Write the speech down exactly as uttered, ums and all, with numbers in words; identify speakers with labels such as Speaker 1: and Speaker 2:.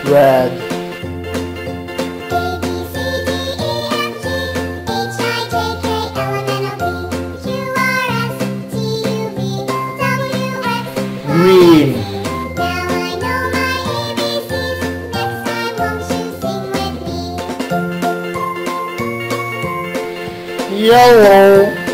Speaker 1: Red. Green.
Speaker 2: Now I know my A B Cs. Next time won't you sing with me?
Speaker 1: Yellow.